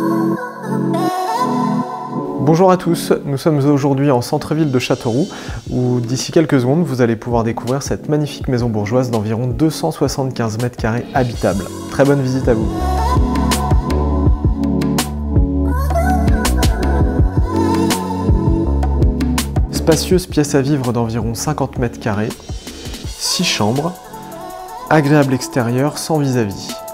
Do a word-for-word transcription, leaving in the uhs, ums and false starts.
Bonjour à tous, nous sommes aujourd'hui en centre-ville de Châteauroux où d'ici quelques secondes vous allez pouvoir découvrir cette magnifique maison bourgeoise d'environ deux cent soixante-quinze mètres carrés habitable. Très bonne visite à vous. Spacieuse pièce à vivre d'environ cinquante mètres carrés, six chambres, agréable extérieur sans vis-à-vis.